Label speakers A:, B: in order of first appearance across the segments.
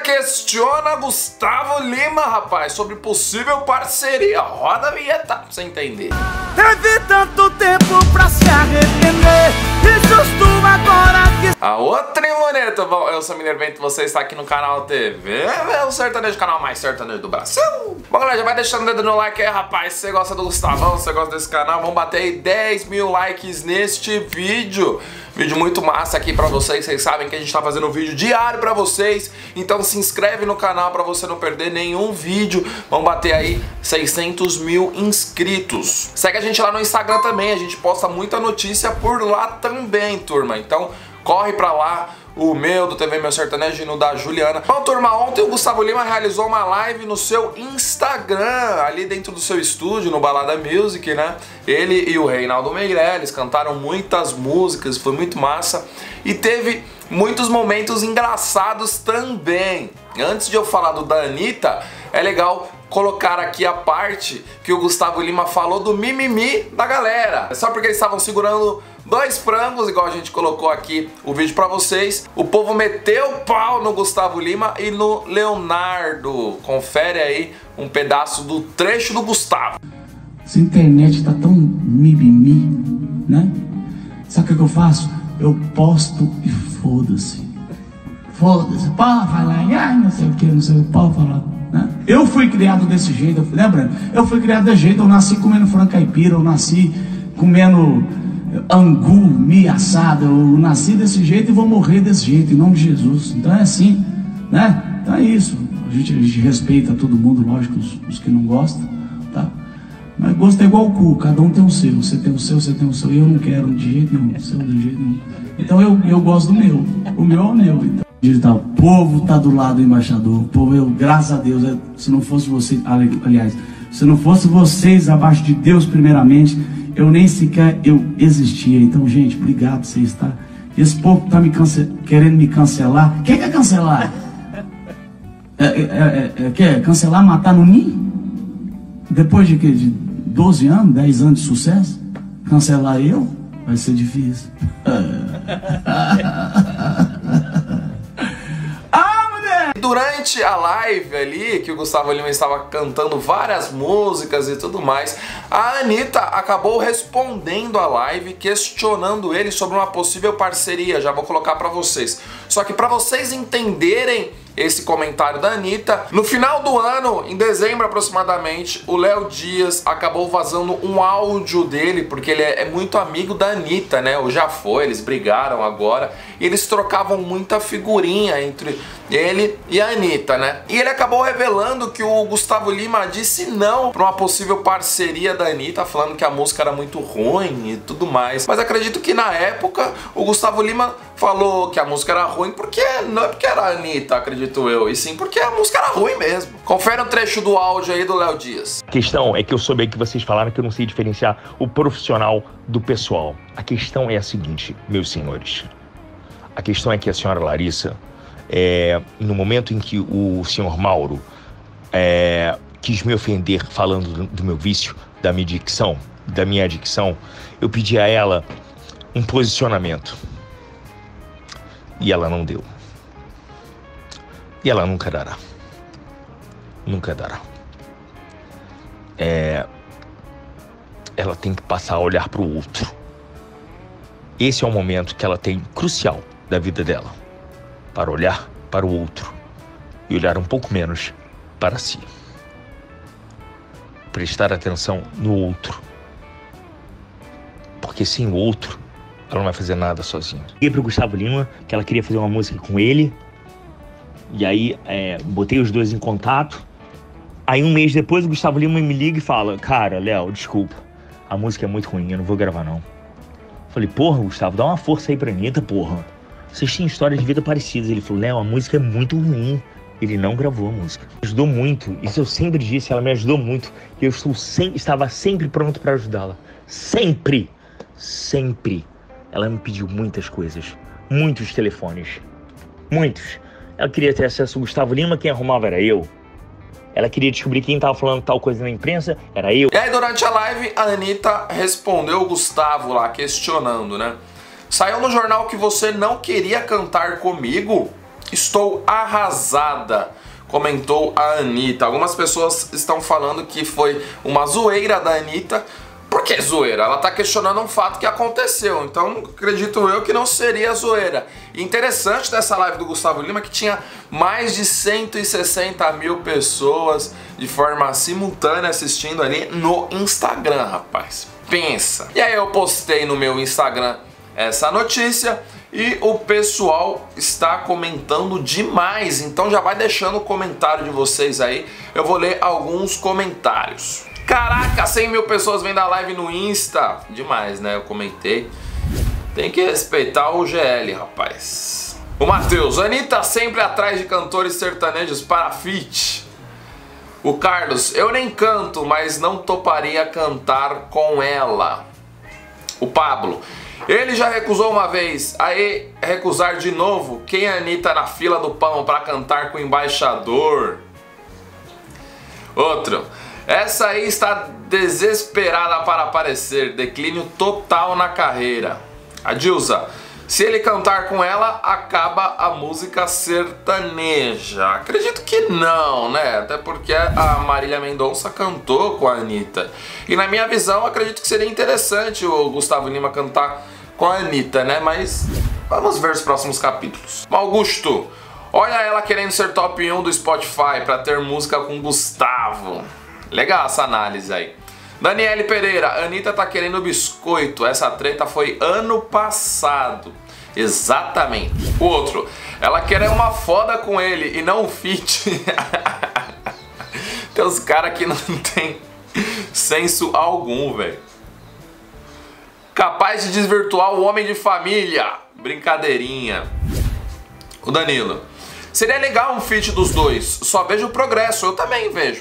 A: questiona Gustavo Lima, rapaz, sobre possível parceria. Roda a vinheta pra você entender.
B: Teve tanto tempo pra se arrepender, e justo agora que...
A: A outra bonito. Bom, eu sou o Mineiro Bento, você está aqui no canal TV, o sertanejo, canal mais sertanejo do Brasil. Bom, galera, já vai deixando o dedo no like aí, rapaz, se você gosta do Gustavão, se você gosta desse canal, vamos bater aí 10 mil likes neste vídeo. Vídeo muito massa aqui pra vocês, vocês sabem que a gente tá fazendo um vídeo diário pra vocês, então se inscreve no canal pra você não perder nenhum vídeo. Vamos bater aí 600 mil inscritos. Segue a gente lá no Instagram também, a gente posta muita notícia por lá também, turma, então corre pra lá. O meu, do TV Meu Sertanejo, e no da Juliana. Bom, turma, ontem o Gustavo Lima realizou uma live no seu Instagram, ali dentro do seu estúdio, no Balada Music, né? Ele e o Reinaldo Meirelles cantaram muitas músicas, foi muito massa. E teve muitos momentos engraçados também. Antes de eu falar do da Anitta, é legal colocar aqui a parte que o Gustavo Lima falou do mimimi da galera. É só porque eles estavam segurando 2 frangos, igual a gente colocou aqui o vídeo pra vocês. O povo meteu o pau no Gustavo Lima e no Leonardo. Confere aí um pedaço do trecho do Gustavo.
C: Essa internet tá tão mimimi, né? Sabe o que eu faço? Eu posto e foda-se. Foda-se, pode falar, ai, não sei o que, não sei o que, pode falar. Né? Eu fui criado desse jeito, lembra? Eu fui criado desse jeito, eu nasci comendo frango caipira, eu nasci comendo angu, milho assado, eu nasci desse jeito e vou morrer desse jeito, em nome de Jesus. Então é assim, né? Então é isso. A gente respeita todo mundo, lógico, os que não gostam, tá? Mas gosto é igual o cu, cada um tem o seu. Você tem o seu, você tem o seu, e eu não quero de jeito nenhum, o seu de jeito nenhum. Então eu gosto do meu, o meu é o meu, então. O povo tá do lado do embaixador, o povo, graças a Deus, se não fosse você, aliás, se não fosse vocês abaixo de Deus primeiramente, eu nem sequer existia. Então, gente, obrigado por você estar. Esse povo tá querendo me cancelar. Quem quer cancelar? Quer cancelar, matar no ninho? Depois de 12 anos, 10 anos de sucesso? Cancelar eu? Vai ser difícil.
A: Durante a live ali, que o Gustavo Lima estava cantando várias músicas e tudo mais, a Anitta acabou respondendo a live, questionando ele sobre uma possível parceria. Já vou colocar pra vocês. Só que pra vocês entenderem esse comentário da Anitta, no final do ano, em dezembro aproximadamente, o Léo Dias acabou vazando um áudio dele, porque ele é muito amigo da Anitta, né? Ou já foi, eles brigaram agora, e eles trocavam muita figurinha entre ele e a Anitta, né? E ele acabou revelando que o Gustavo Lima disse não para uma possível parceria da Anitta, falando que a música era muito ruim e tudo mais. Mas acredito que na época o Gustavo Lima falou que a música era ruim porque não é porque era a Anitta, acredito eu, e sim porque a música era ruim mesmo. Confere um trecho do áudio aí do Léo Dias.
D: A questão é que eu soube que vocês falaram que eu não sei diferenciar o profissional do pessoal. A questão é a seguinte, meus senhores. A questão é que a senhora Larissa, no momento em que o senhor Mauro quis me ofender falando do meu vício, da minha adicção, eu pedi a ela um posicionamento. E ela não deu. E ela nunca dará. Nunca dará. Ela tem que passar a olhar para o outro. Esse é o momento que ela tem crucial da vida dela. Para olhar para o outro. E olhar um pouco menos para si. Prestar atenção no outro. Porque sem o outro, ela não vai fazer nada sozinha. Liguei pro Gustavo Lima, que ela queria fazer uma música com ele. E aí, botei os dois em contato. Aí um mês depois, o Gustavo Lima me liga e fala: cara, Léo, desculpa, a música é muito ruim, eu não vou gravar não. Falei: porra, Gustavo, dá uma força aí pra Anitta, porra. Vocês têm histórias de vida parecidas. Ele falou: Léo, a música é muito ruim. Ele não gravou a música. Me ajudou muito, isso eu sempre disse, ela me ajudou muito. E eu estava sempre pronto pra ajudá-la. Sempre, sempre. Ela me pediu muitas coisas, muitos telefones, muitos. Ela queria ter acesso ao Gustavo Lima, quem arrumava era eu. Ela queria descobrir quem tava falando tal coisa na imprensa, era eu.
A: E aí durante a live, a Anitta respondeu o Gustavo lá, questionando, né? Saiu no jornal que você não queria cantar comigo? Estou arrasada, comentou a Anitta. Algumas pessoas estão falando que foi uma zoeira da Anitta. Por que zoeira? Ela tá questionando um fato que aconteceu, então acredito eu que não seria zoeira. E interessante dessa live do Gustavo Lima que tinha mais de 160 mil pessoas de forma simultânea assistindo ali no Instagram, rapaz. Pensa! E aí eu postei no meu Instagram essa notícia e o pessoal está comentando demais, então já vai deixando o comentário de vocês aí, eu vou ler alguns comentários. Caraca, 100 mil pessoas vendo a live no Insta. Demais, né? Eu comentei. Tem que respeitar o GL, rapaz. O Matheus. Anitta sempre atrás de cantores sertanejos para feat. O Carlos. Eu nem canto, mas não toparia cantar com ela. O Pablo. Ele já recusou uma vez. Aí, recusar de novo? Quem é a Anitta na fila do pão para cantar com o embaixador? Outro. Essa aí está desesperada para aparecer, declínio total na carreira. A Dilza, se ele cantar com ela, acaba a música sertaneja. Acredito que não, né? Até porque a Marília Mendonça cantou com a Anitta. E na minha visão, acredito que seria interessante o Gustavo Lima cantar com a Anitta, né? Mas vamos ver os próximos capítulos. Augusto, olha ela querendo ser top 1 do Spotify para ter música com Gustavo. Legal essa análise aí. Daniele Pereira, Anitta tá querendo biscoito. Essa treta foi ano passado. Exatamente. O outro, ela quer uma foda com ele e não um feat. Tem uns caras que não tem senso algum, velho. Capaz de desvirtuar o homem de família. Brincadeirinha. O Danilo, seria legal um feat dos dois. Só vejo o progresso, eu também vejo.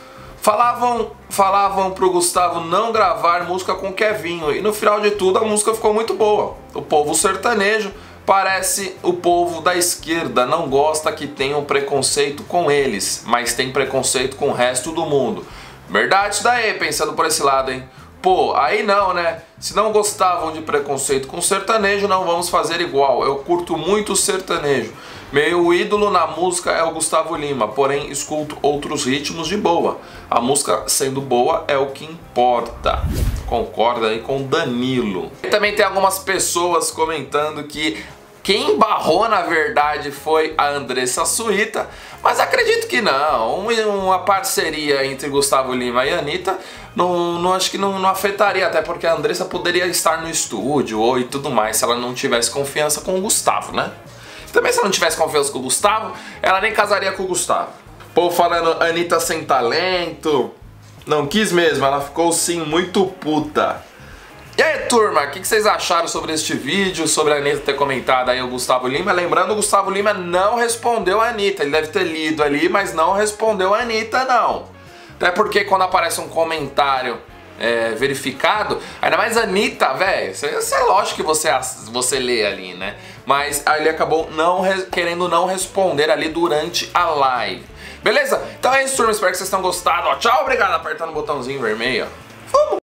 A: Falavam pro Gustavo não gravar música com Kevinho e no final de tudo a música ficou muito boa. O povo sertanejo parece o povo da esquerda, não gosta que tenham preconceito com eles, mas tem preconceito com o resto do mundo. Verdade isso daí, pensando por esse lado, hein? Pô, aí não, né? Se não gostavam de preconceito com sertanejo, não vamos fazer igual. Eu curto muito sertanejo. Meu ídolo na música é o Gustavo Lima, porém escuto outros ritmos de boa. A música sendo boa é o que importa. Concorda aí com o Danilo. E também tem algumas pessoas comentando que quem barrou na verdade foi a Andressa Suíta, mas acredito que não. Uma parceria entre Gustavo Lima e Anitta acho que não afetaria, até porque a Andressa poderia estar no estúdio e tudo mais se ela não tivesse confiança com o Gustavo, né? Também se ela não tivesse confiança com o Gustavo, ela nem casaria com o Gustavo. Pô, falando Anitta sem talento, não quis mesmo, ela ficou sim muito puta. E aí, turma, o que vocês acharam sobre este vídeo, sobre a Anitta ter comentado aí o Gustavo Lima? Lembrando, o Gustavo Lima não respondeu a Anitta, ele deve ter lido ali, mas não respondeu a Anitta, não. Até porque quando aparece um comentário verificado, ainda mais a Anitta, velho, isso é lógico que você lê ali, né? Mas ele acabou querendo não responder ali durante a live. Beleza? Então é isso, turma, espero que vocês tenham gostado. Ó, tchau, obrigado, apertando o botãozinho vermelho. Vamos!